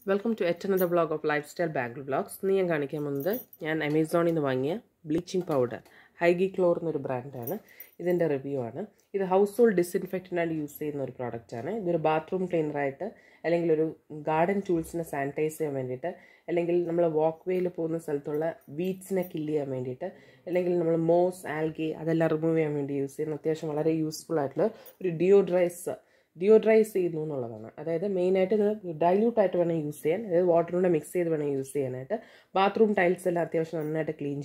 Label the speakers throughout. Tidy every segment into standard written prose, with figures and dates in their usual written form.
Speaker 1: Welcome to yet another vlog of Lifestyle Bagel Vlogs. I am Amazon bleaching powder. Hygichlor is a brand. This is a review. This is a household disinfectant and use product. This is a bathroom cleaner. Garden tools sanitize. We walkway weeds kill. Moss, algae, remove use. Useful Deodrises is main dilute use water mix use bathroom tiles clean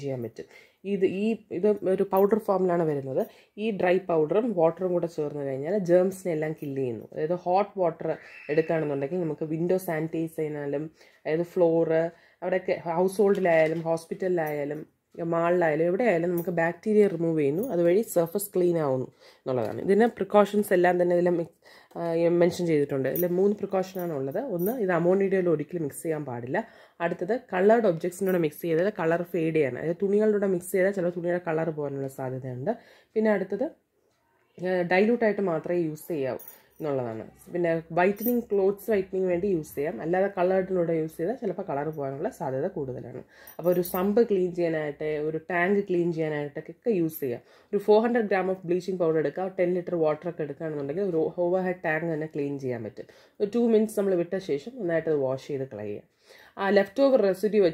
Speaker 1: this powder form this dry powder water germs kill hot water window sanitize floor household hospital bacteria remove surface clean These precautions mentioned. There are 3 precautions. One is ammonia mix colored objects mix color fade mix color dilute use whitening clothes whitening use colored use color sump clean tank clean use 400 gram of bleaching powder 10 liter water overhead tank clean 2 minutes wash leftover residue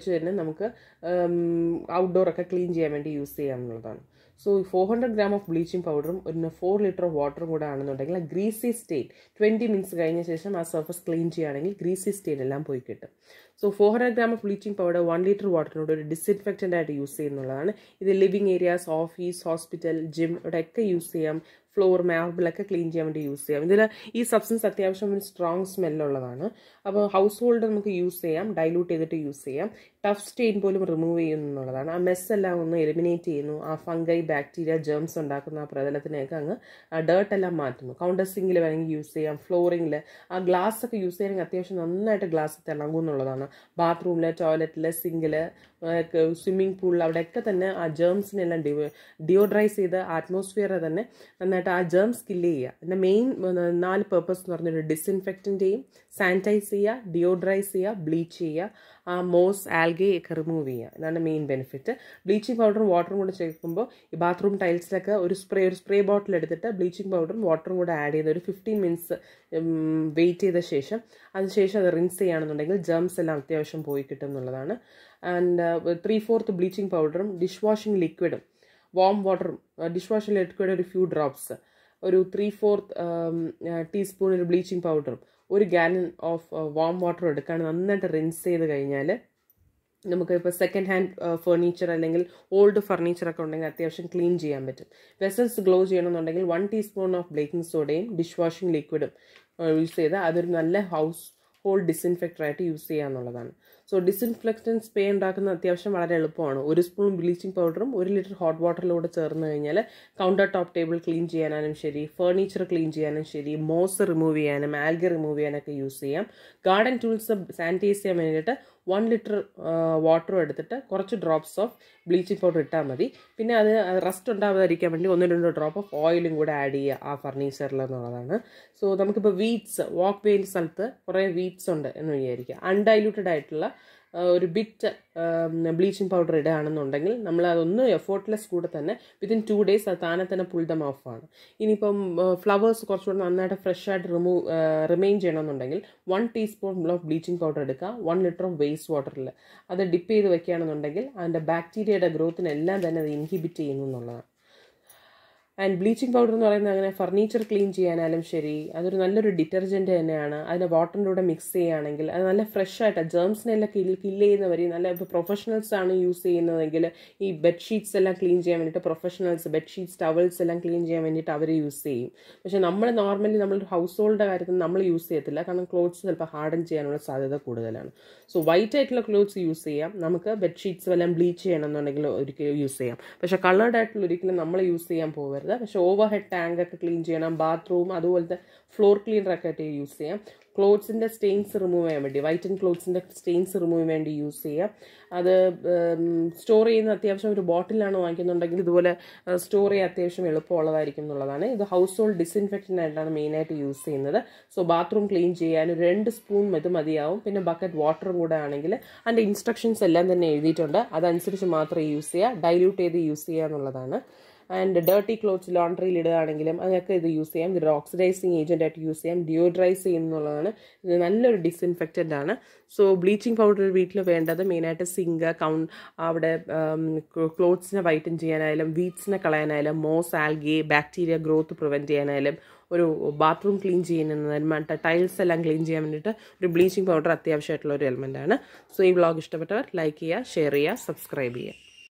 Speaker 1: outdoor clean use So 400 gram of bleaching powder and 4 liter of water a greasy state 20 minutes surface clean greasy state So 400 gram of bleaching powder 1 liter water disinfectant use this living areas office hospital gym use floor marble clean use this substance strong smell household use dilute use tough stain remove mess eliminate fungi bacteria germs dirt counter sink use flooring glass use glass bathroom toilet sink swimming pool germs deodrize atmosphere germs kill the main 4 purpose disinfectant sanitize deodrize bleach moss algae remove that's the main benefit bleaching powder water bathroom tiles spray bottle bleaching powder water add 15 minutes wait rinse germs and 3/4 bleaching powder dishwashing liquid warm water dishwashing liquid a few drops 3/4 teaspoon bleaching powder 1 gallon of warm water rinse second hand furniture old furniture clean vessels glow 1 teaspoon of baking soda dishwashing liquid use household disinfectant use So disinfectant spray അത്യാവശ്യം വളരെ എളുപ്പമാണ് 1 spoon bleaching പൗഡറും 1 litre hot വാട്ടറിലൂടെ ചേർന്ന് കഴിഞ്ഞാൽ counter top table clean ചെയ്യാനും ശരി furniture clean ചെയ്യാനും ശരി മോസ് റിമൂവ് ചെയ്യാനും ആൽഗെ റിമൂവ് ചെയ്യാനൊക്കെ യൂസ് ചെയ്യാം ഗാർഡൻ ടൂൾസ് സാനിറ്റൈസ് ചെയ്യാൻ വേണ്ടിയിട്ട് 1 ലിറ്റർ വാട്ടർ എടുത്തിട്ട് കുറച്ച് ഡ്രോപ്സ് ഓഫ് ബ്ലീച്ചിങ് പൗഡർ ഇട്ടാൽ മതി പിന്നെ അത് റസ്റ്റ് ഉണ്ടാവാതിരിക്കാൻ വേണ്ടി 1-2 ഡ്രോപ്പ് ഓഫ് ഓയിലും കൂടെ ആഡ് ചെയ്യുക ആ ഫർണിച്ചറിൽ എന്നുള്ളതാണ് സോ നമുക്കിപ്പോൾ വീഡ്സ് വാക്ക് വേയിൽ സ്ഥലത്ത് കുറേ വീഡ്സ് ഉണ്ട് എന്ന് വിചാരിക്കുക അൺഡൈല്യൂട്ടഡ് ആയിട്ടുള്ള ഒരു ബിറ്റ് ബ്ലീച്ചിങ് പൗഡർ ഇടുകയാണെന്നുണ്ടെങ്കിൽ നമ്മൾ അതൊന്ന് എഫോർട്ട്ലെസ് കൂടെ തന്നെ വിത്തിൻ 2 days അത് താനെ തന്നെ പുൾ ദം ഓഫ് ആണ് ഇനിയിപ്പം ഫ്ലവേഴ്സ് കുറച്ചുകൂടെ നന്നായിട്ട് ഫ്രഷ് ആയിട്ട് റിമെയിൻ ചെയ്യണമെന്നുണ്ടെങ്കിൽ 1 ടീസ്പൂൺ ഓഫ് ബ്ലീച്ചിങ് പൗഡർ എടുക്കുക 1 ലിറ്റർ ഓഫ് വേസ്റ്റ് വാട്ടറിൽ അത് ഡിപ്പ് ചെയ്ത് വെക്കുകയാണെന്നുണ്ടെങ്കിൽ അതിൻ്റെ ബാക്ടീരിയയുടെ ഗ്രോത്തിനെല്ലാം തന്നെ അത് ഇൻഹിബിറ്റ് ചെയ്യുന്നു എന്നുള്ളതാണ് And bleaching powder എന്ന് പറയുന്നത് അങ്ങനെ ഫർണിച്ചർ ക്ലീൻ ചെയ്യാനാലും ശരി അതൊരു നല്ലൊരു ഡിറ്റർജൻറ്റ് തന്നെയാണ് അതിനെ വാട്ടറിൻ്റെ കൂടെ മിക്സ് ചെയ്യുകയാണെങ്കിൽ അത് നല്ല ഫ്രഷ് ആയിട്ട് ജേംസിനെല്ലാം കില്ല് ചെയ്യുന്നവർ നല്ല പ്രൊഫഷണൽസ് ആണ് യൂസ് ചെയ്യുന്നതെങ്കിൽ ഈ ബെഡ്ഷീറ്റ്സ് എല്ലാം ക്ലീൻ ചെയ്യാൻ വേണ്ടിയിട്ട് പ്രൊഫഷണൽസ് ബെഡ്ഷീറ്റ്സ് ടവൽസ് എല്ലാം ക്ലീൻ ചെയ്യാൻ വേണ്ടിയിട്ട് അവർ യൂസ് ചെയ്യും പക്ഷേ നമ്മൾ നോർമലി നമ്മൾ ഹൗസ് ഹോൾഡിൻ്റെ കാര്യത്തിൽ നമ്മൾ യൂസ് ചെയ്യത്തില്ല കാരണം ക്ലോത്ത്സ് ചിലപ്പോൾ ഹാർഡൻ ചെയ്യാനുള്ള സാധ്യത കൂടുതലാണ് സോ വൈറ്റ് ആയിട്ടുള്ള ക്ലോത്ത്സ് യൂസ് ചെയ്യാം നമുക്ക് ബെഡ്ഷീറ്റ്സ് എല്ലാം ബ്ലീച്ച് ചെയ്യണമെന്നുണ്ടെങ്കിൽ ഒരിക്കലും യൂസ് ചെയ്യാം പക്ഷേ കളേർഡ് ആയിട്ടുള്ള ഒരിക്കലും നമ്മൾ യൂസ് ചെയ്യാൻ പോകരുത് പക്ഷേ ഓവർഹെഡ് ടാങ്ക് ഒക്കെ ക്ലീൻ ചെയ്യണം ബാത്റൂം അതുപോലത്തെ ഫ്ലോർ ക്ലീനർ ഒക്കെ ആയിട്ട് യൂസ് ചെയ്യാം ക്ലോത്ത്സിൻ്റെ സ്റ്റെയിൻസ് റിമൂവ് ചെയ്യാൻ വേണ്ടി, വൈറ്റ് ആൻഡ് ക്ലോത്ത്സിൻ്റെ സ്റ്റെയിൻസ് റിമൂവ് ചെയ്യാൻ വേണ്ടി യൂസ് ചെയ്യാം. അത് സ്റ്റോർ ചെയ്യുന്ന അത്യാവശ്യം ഒരു ബോട്ടിലാണ് വാങ്ങിക്കുന്നുണ്ടെങ്കിൽ ഇതുപോലെ സ്റ്റോർ ചെയ്യാൻ അത്യാവശ്യം എളുപ്പമുള്ളതായിരിക്കും എന്നുള്ളതാണ്. ഇത് ഹൗസ് ഹോൾഡ് ഡിസിൻഫെക്റ്റൻ്റ് ആയിട്ടാണ് മെയിനായിട്ട് യൂസ് ചെയ്യുന്നത്. സോ ബാത്റൂം ക്ലീൻ ചെയ്യാൻ 2 സ്പൂൺ ഇത് മതിയാവും. പിന്നെ ബക്കറ്റ് വാട്ടറും കൂടെ ആണെങ്കിൽ അതിൻ്റെ ഇൻസ്ട്രക്ഷൻസ് എല്ലാം തന്നെ എഴുതിയിട്ടുണ്ട്, അതനുസരിച്ച് മാത്രമേ യൂസ് ചെയ്യുക, ഡൈല്യൂട്ട് ചെയ്ത് യൂസ് ചെയ്യുക എന്നുള്ളതാണ്. ആൻഡ് ഡേർട്ടി ക്ലോത്ത്സ് ലോണ്ടറിയിൽ ഇടുകയാണെങ്കിലും അതിനൊക്കെ ഇത് യൂസ് ചെയ്യാം. ഇത് ഓക്സിഡൈസിങ് ഏജൻ്റ് ആയിട്ട് യൂസ് ചെയ്യാം. ഡിയോഡ്രൈസ് ചെയ്യുന്നുള്ളതാണ്. ഇത് നല്ലൊരു ഡിസിൻഫെക്റ്റൻ്റ് ആണ്. സോ ബ്ലീച്ചിങ് പൗഡർ വീട്ടിൽ വേണ്ടത് മെയിനായിട്ട് സിങ്ക്, അവിടെ ക്ലോത്ത്സിനെ വൈറ്റൻ ചെയ്യാനായാലും വീഡ്സിനെ കളയാനായാലും moss, algae, bacteria growth prevent ചെയ്യാനായാലും ഒരു ബാത്റൂം ക്ലീൻ ചെയ്യുന്നതിന് ടൈൽസ് എല്ലാം ക്ലീൻ ചെയ്യാൻ വേണ്ടിയിട്ട് ഒരു ബ്ലീച്ചിങ് പൗഡർ അത്യാവശ്യമായിട്ടുള്ള ഒരു എലമെൻ്റ് ആണ്. സോ ഈ വ്ളോഗ് ഇഷ്ടപ്പെട്ടവർ ലൈക്ക് ചെയ്യുക, ഷെയർ ചെയ്യുക, സബ്സ്ക്രൈബ് ചെയ്യുക.